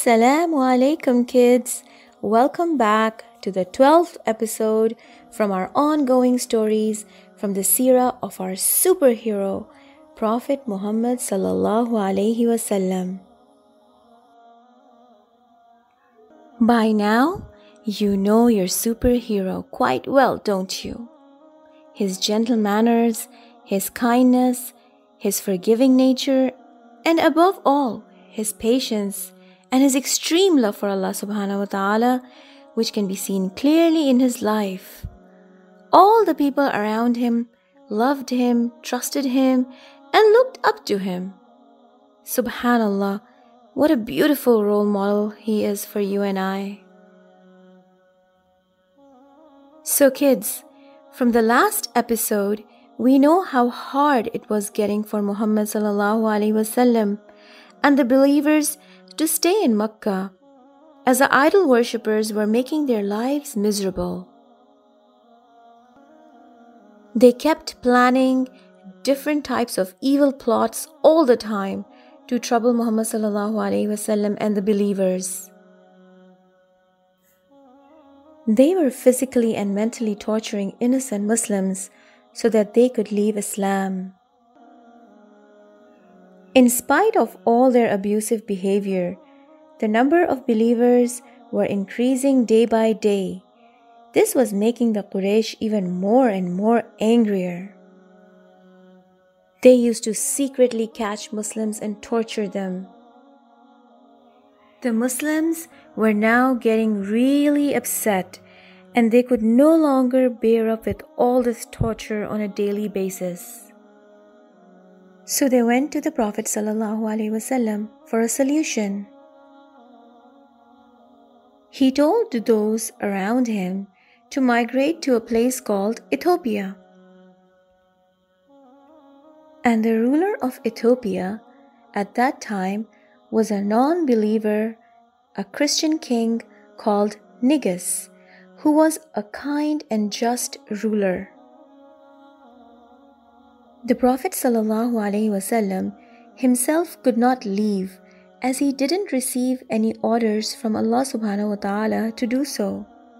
Assalamu alaikum, kids. Welcome back to the 12th episode from our ongoing stories from the Seerah of our superhero, Prophet Muhammad sallallahu alaihi wasallam. By now, you know your superhero quite well, don't you? His gentle manners, his kindness, his forgiving nature, and above all, his patience and his extreme love for Allah subhanahu wa ta'ala, which can be seen clearly in his life. All the people around him loved him, trusted him, and looked up to him. Subhanallah, what a beautiful role model he is for you and I. So kids, from the last episode, we know how hard it was getting for Muhammad sallallahu alaihi wasallam and the believers to stay in Makkah, as the idol worshippers were making their lives miserable. They kept planning different types of evil plots all the time to trouble Muhammad sallallahu alaihi wasallam and the believers. They were physically and mentally torturing innocent Muslims so that they could leave Islam. In spite of all their abusive behavior, the number of believers were increasing day by day. This was making the Quraysh even more and more angrier. They used to secretly catch Muslims and torture them. The Muslims were now getting really upset, and they could no longer bear up with all this torture on a daily basis. So they went to the Prophet ﷺ for a solution. He told those around him to migrate to a place called Ethiopia. And the ruler of Ethiopia at that time was a non-believer, a Christian king called Negus, who was a kind and just ruler. The Prophet ﷺ himself could not leave, as he didn't receive any orders from Allah subhanahu wa ta'ala to do so.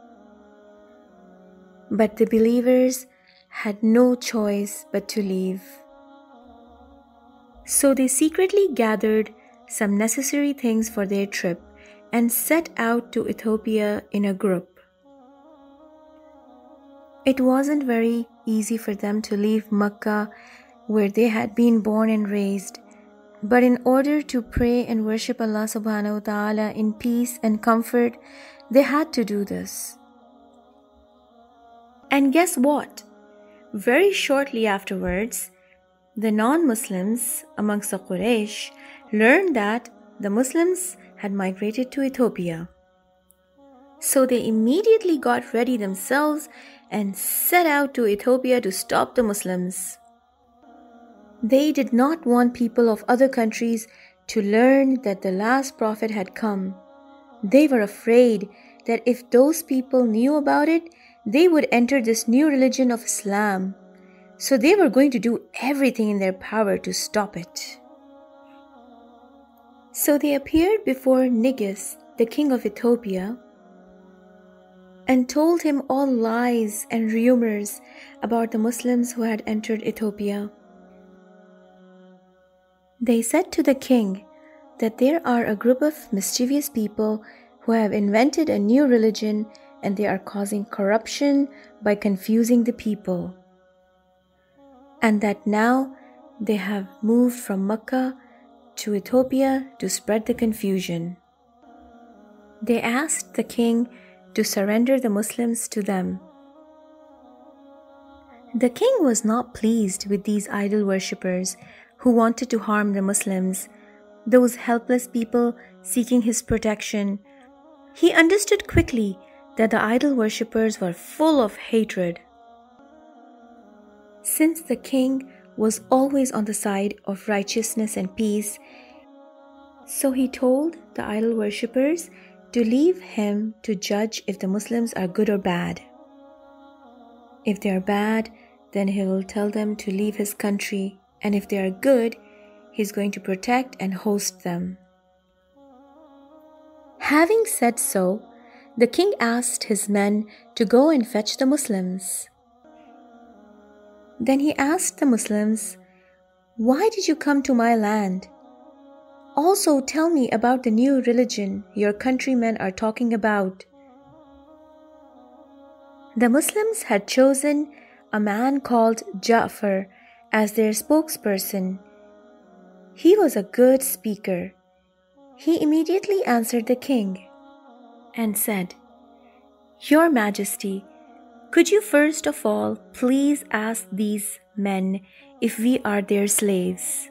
But the believers had no choice but to leave. So they secretly gathered some necessary things for their trip and set out to Ethiopia in a group. It wasn't very easy for them to leave Makkah, where they had been born and raised. But in order to pray and worship Allah subhanahu wa ta'ala in peace and comfort, they had to do this. And guess what? Very shortly afterwards, the non-Muslims amongst the Quraysh learned that the Muslims had migrated to Ethiopia. So they immediately got ready themselves and set out to Ethiopia to stop the Muslims. They did not want people of other countries to learn that the last prophet had come. They were afraid that if those people knew about it, they would enter this new religion of Islam. So they were going to do everything in their power to stop it. So they appeared before Negus, the king of Ethiopia, and told him all lies and rumors about the Muslims who had entered Ethiopia. They said to the king that there are a group of mischievous people who have invented a new religion, and they are causing corruption by confusing the people, and that now they have moved from Makkah to Ethiopia to spread the confusion. They asked the king to surrender the Muslims to them. The king was not pleased with these idol worshippers who wanted to harm the Muslims, those helpless people seeking his protection. He understood quickly that the idol worshippers were full of hatred. Since the king was always on the side of righteousness and peace, so he told the idol worshippers to leave him to judge if the Muslims are good or bad. If they are bad, then he will tell them to leave his country, and if they are good, he is going to protect and host them. Having said so, the king asked his men to go and fetch the Muslims. Then he asked the Muslims, "Why did you come to my land? Also tell me about the new religion your countrymen are talking about." The Muslims had chosen a man called Ja'far as their spokesperson. He was a good speaker. He immediately answered the king and said, "Your Majesty, could you first of all please ask these men if we are their slaves?"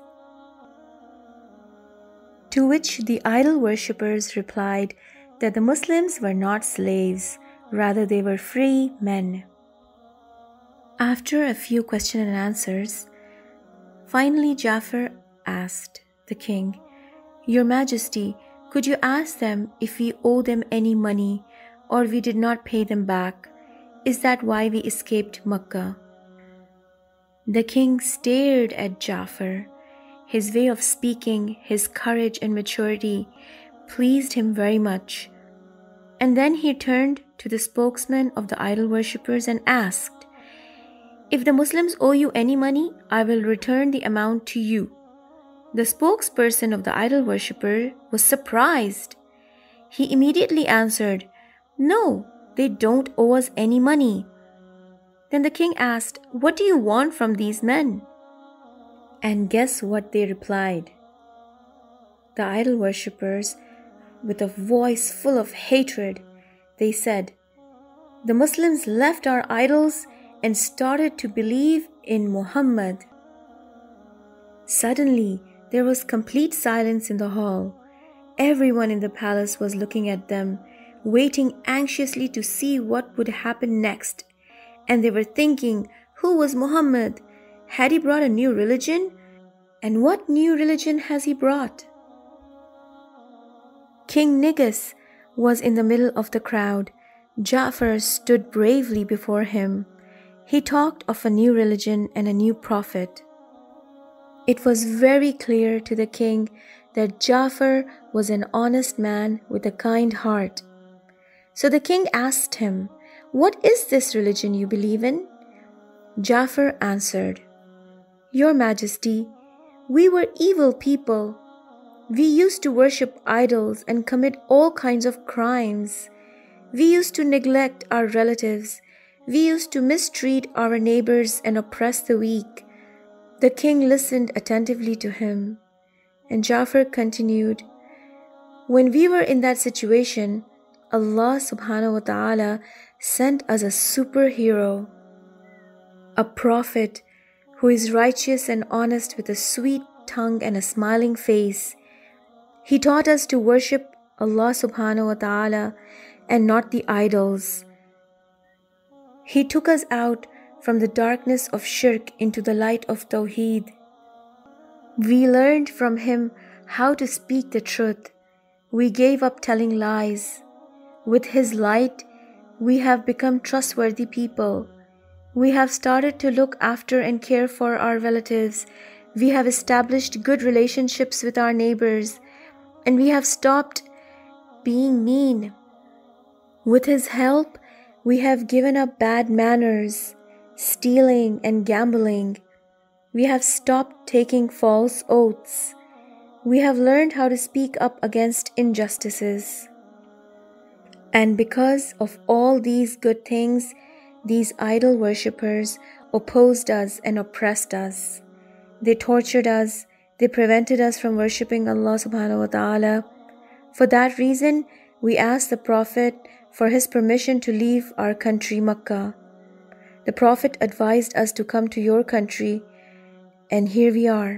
To which the idol worshippers replied that the Muslims were not slaves, rather they were free men. After a few questions and answers, finally Ja'far asked the king, "Your Majesty, could you ask them if we owe them any money or we did not pay them back? Is that why we escaped Makkah?" The king stared at Ja'far. His way of speaking, his courage and maturity pleased him very much. And then he turned to the spokesman of the idol worshippers and asked, "If the Muslims owe you any money, I will return the amount to you." The spokesperson of the idol worshipper was surprised. He immediately answered, "No, they don't owe us any money." Then the king asked, "What do you want from these men?" And guess what they replied? The idol worshippers, with a voice full of hatred, they said, "The Muslims left our idols and started to believe in Muhammad." Suddenly, there was complete silence in the hall. Everyone in the palace was looking at them, waiting anxiously to see what would happen next. And they were thinking, who was Muhammad? Had he brought a new religion? And what new religion has he brought? King Negus was in the middle of the crowd. Ja'far stood bravely before him. He talked of a new religion and a new prophet. It was very clear to the king that Ja'far was an honest man with a kind heart. So the king asked him, "What is this religion you believe in?" Ja'far answered, "Your Majesty, we were evil people. We used to worship idols and commit all kinds of crimes. We used to neglect our relatives. We used to mistreat our neighbors and oppress the weak." The king listened attentively to him, and Ja'far continued, "When we were in that situation, Allah subhanahu wa ta'ala sent us a superhero, a prophet who is righteous and honest with a sweet tongue and a smiling face. He taught us to worship Allah subhanahu wa ta'ala and not the idols. He took us out from the darkness of shirk into the light of Tawheed. We learned from him how to speak the truth. We gave up telling lies. With his light, we have become trustworthy people. We have started to look after and care for our relatives. We have established good relationships with our neighbors, and we have stopped being mean. With his help, we have given up bad manners, stealing and gambling. We have stopped taking false oaths. We have learned how to speak up against injustices. And because of all these good things, these idol worshippers opposed us and oppressed us. They tortured us. They prevented us from worshipping Allah subhanahu wa ta'ala. For that reason, we asked the Prophet for his permission to leave our country, Makkah. The Prophet advised us to come to your country, and here we are.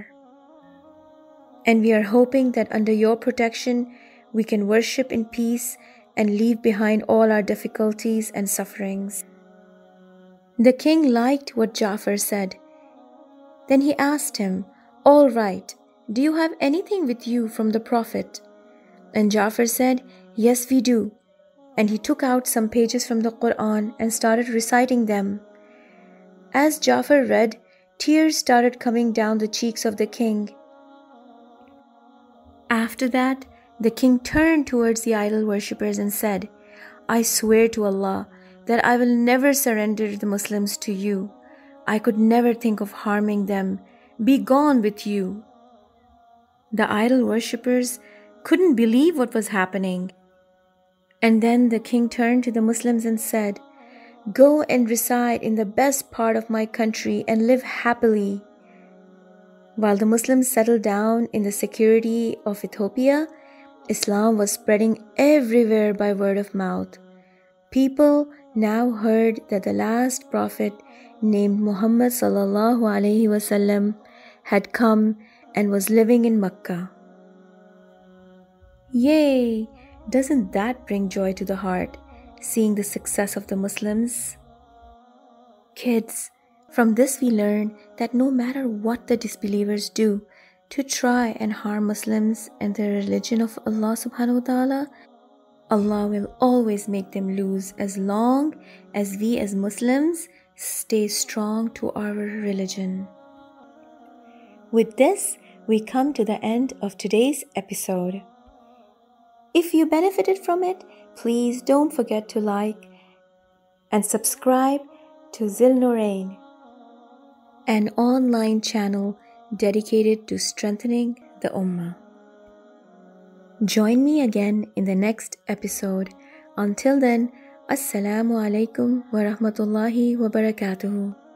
And we are hoping that under your protection, we can worship in peace and leave behind all our difficulties and sufferings." The king liked what Ja'far said. Then he asked him, "All right, do you have anything with you from the Prophet?" And Ja'far said, "Yes, we do." And he took out some pages from the Quran and started reciting them. As Ja'far read, tears started coming down the cheeks of the king. After that, The king turned towards the idol worshippers and said, I swear to Allah that I will never surrender the Muslims to you. I could never think of harming them. Be gone with you. The idol worshippers couldn't believe what was happening. And then the king turned to the Muslims and said, Go and reside in the best part of my country and live happily. While the Muslims settled down in the security of Ethiopia, Islam was spreading everywhere by word of mouth. People now heard that the last prophet named Muhammad sallallahu alaihi wasallam had come and was living in Mecca. Yay! Doesn't that bring joy to the heart, seeing the success of the Muslims? Kids, from this we learn that no matter what the disbelievers do to try and harm Muslims and the religion of Allah subhanahu wa ta'ala, Allah will always make them lose as long as we as Muslims stay strong to our religion. With this, we come to the end of today's episode. If you benefited from it, please don't forget to like and subscribe to Zill Noorain, an online channel dedicated to strengthening the Ummah. Join me again in the next episode. Until then, Assalamu alaikum wa rahmatullahi wa barakatuhu.